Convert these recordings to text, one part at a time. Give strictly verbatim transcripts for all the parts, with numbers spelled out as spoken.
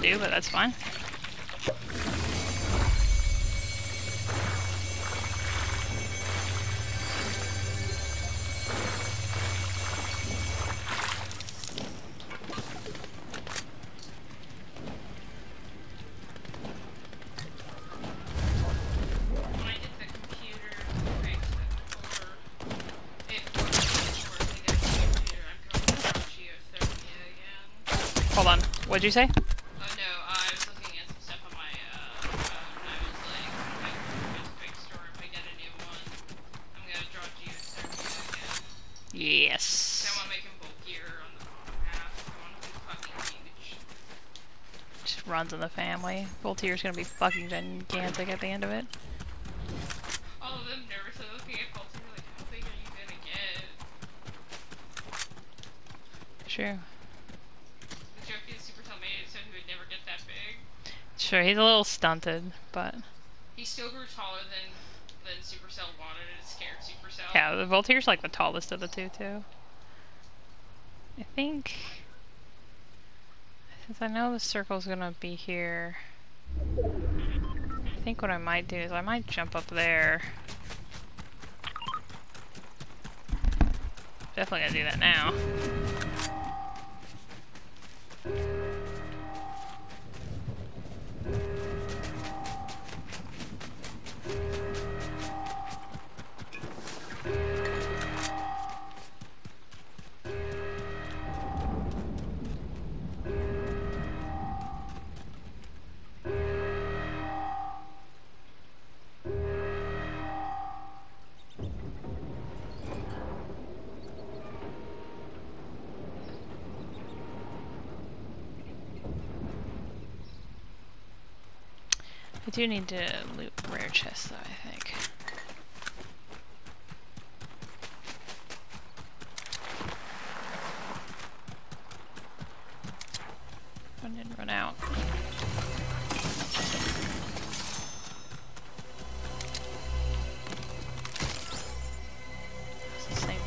do, but that's fine. Hold on. What'd you say? Oh no, I was looking at some stuff on my uh, phone, and I was like, if I go to the big store, if I get a new one, I'm gonna draw geothermia again. Yes. So I wanna make him bulkier on the bottom half. I want him to be fucking huge. Just runs in the family. Voltier's gonna be fucking gigantic at the end of it. All of them nervously looking at Voltier like, how big are you gonna get? True. Sure, he's a little stunted, but... He still grew taller than, than Supercell wanted and it scared Supercell. Yeah, the Voltier's like the tallest of the two, too. I think... Since I know the circle's gonna be here... I think what I might do is I might jump up there. Definitely gonna do that now. I do need to loot rare chests though, I think. I didn't run out. It's the same.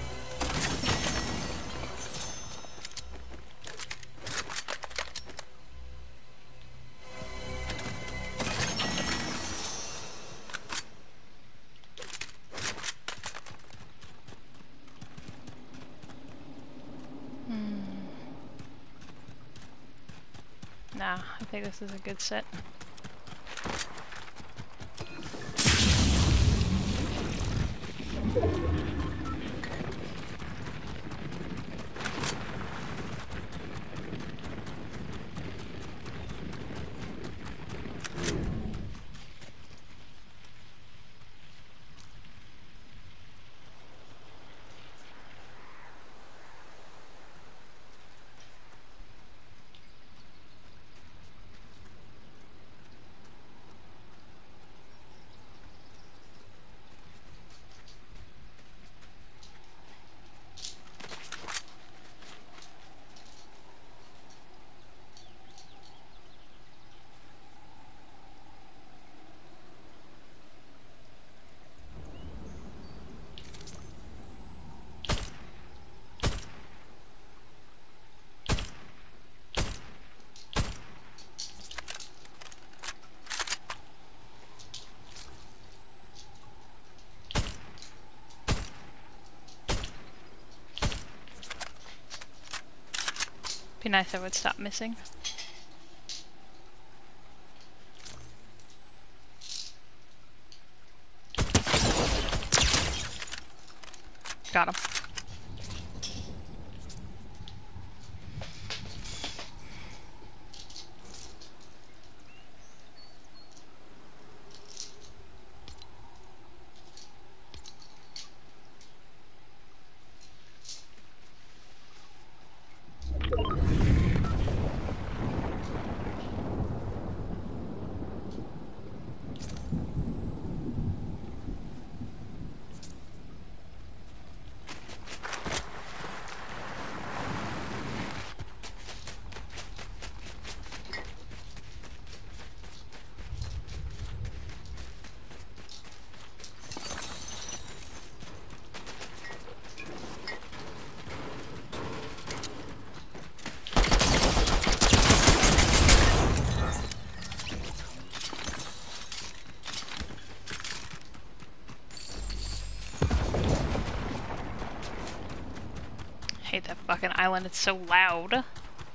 Nah, I think this is a good set. Be nice if it would stop missing. Got him. fucking island. It's so loud.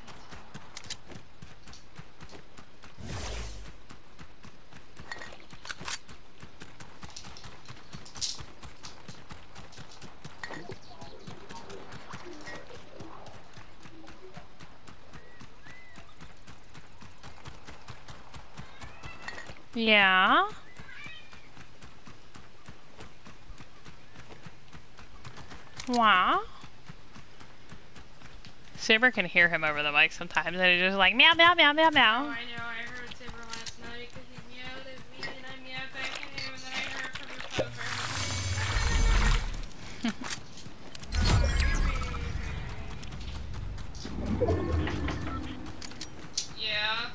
Yeah. Wow. Saber can hear him over the mic sometimes, and he's just like meow meow meow meow meow. Oh, I know. I heard Saber last night because he meowed at me, and I meowed back at him, and then I heard from your poker. Yeah.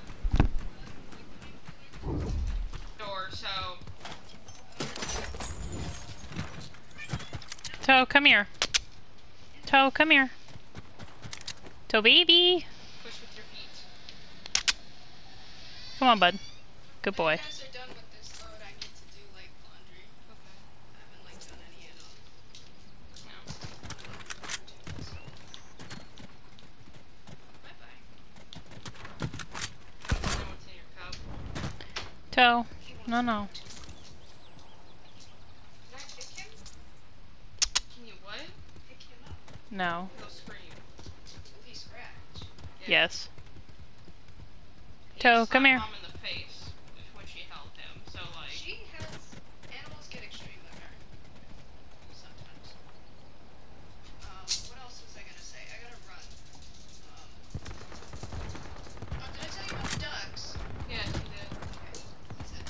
Door. So. Toe, come here. Toe, come here. Toe baby. Push with your feet. Come on, bud. Good boy. When you guys are done with this load, I need to do like laundry. Okay. I haven't like done any at all. No. Bye bye. I know what's in your cup. Toe. No, no. Can I pick him? Can you what? Pick him up. No. He'll scream. Will he scratch? Yes. He Toe, slapped come here. Mom in the face when she held him. So like. She has animals get extreme with her. Sometimes. Um, what else was I gonna say? I gotta run. Um. Oh, did I tell you about the ducks? Yeah, you did. Okay, that's it.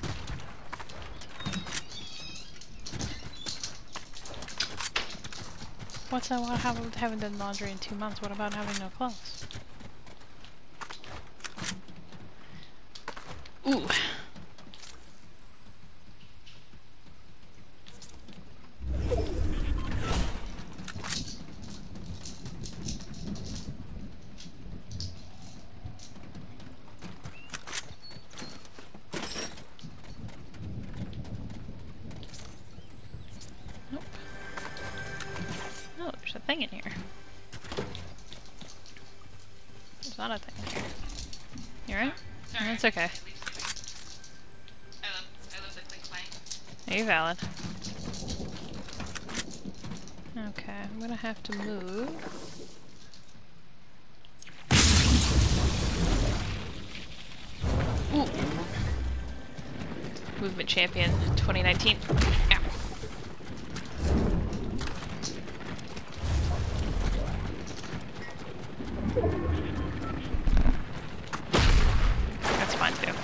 What's that? What happened with having done laundry in two months? What about having no clothes? Ooh. Nope. Oh, there's a thing in here. There's not a thing in here. You right? Sorry. That's okay. I love, I love the click clank. Are you valid? Okay, I'm gonna have to move. Ooh. Movement champion twenty nineteen. Ow. That's fine too.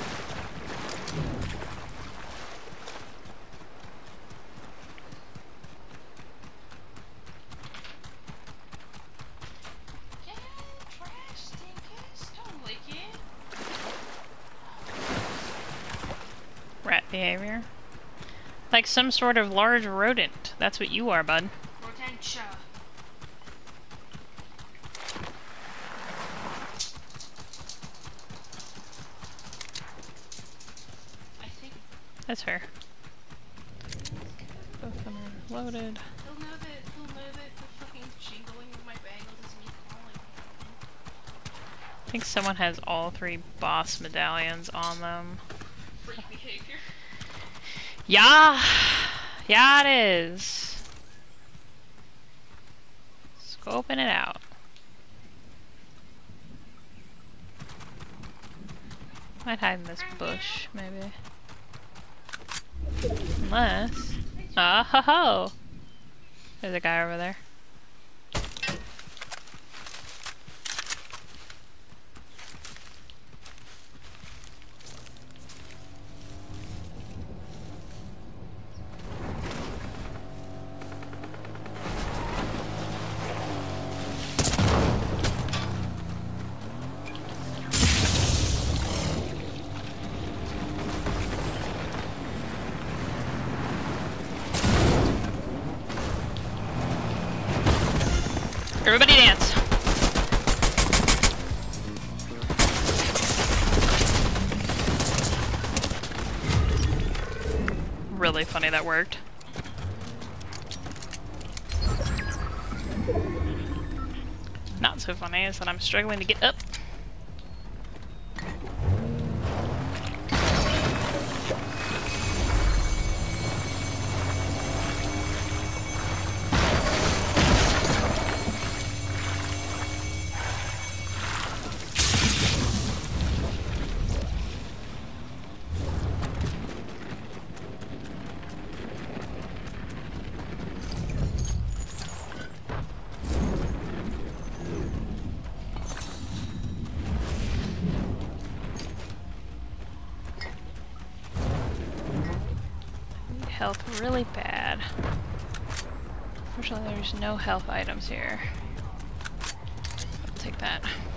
Yeah, trash stinkers. Don't lick it. Rat behavior. Like some sort of large rodent. That's what you are, bud. Rodentia. I think That's fair. Both of them are loaded. he'll know that he'll know that the fucking jingling of my bangle is me calling him. I think someone has all three boss medallions on them. Freak behavior. Yeah! Yeah, it is. Scoping it out. Might hide in this bush, maybe. Unless... Ah ho ho! There's a guy over there. Everybody dance. Really funny that worked. Not so funny is that I'm struggling to get up. Health really bad. Fortunately, there's no health items here. I'll take that.